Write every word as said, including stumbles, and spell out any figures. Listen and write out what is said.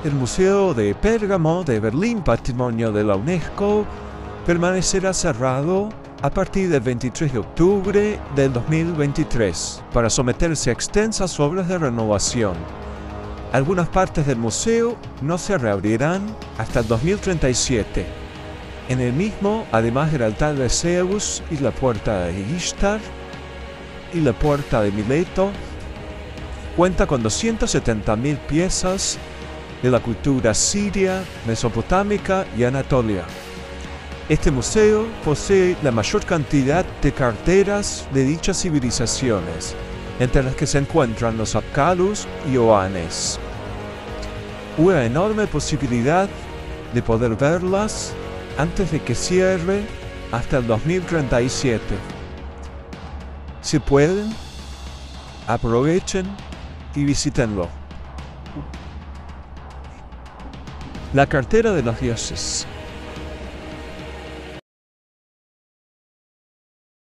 El Museo de Pérgamo de Berlín, Patrimonio de la UNESCO, permanecerá cerrado a partir del veintitrés de octubre del dos mil veintitrés para someterse a extensas obras de renovación. Algunas partes del museo no se reabrirán hasta el dos mil treinta y siete. En el mismo, además del altar de Zeus y la puerta de Ishtar y la puerta de Mileto, cuenta con doscientas setenta mil piezas de la cultura siria, mesopotámica y anatolia. Este museo posee la mayor cantidad de carteras de dichas civilizaciones, entre las que se encuentran los Apkalus y Oanes. Una enorme posibilidad de poder verlas antes de que cierre hasta el dos mil treinta y siete. Si pueden, aprovechen y visítenlo. La cartera de los dioses.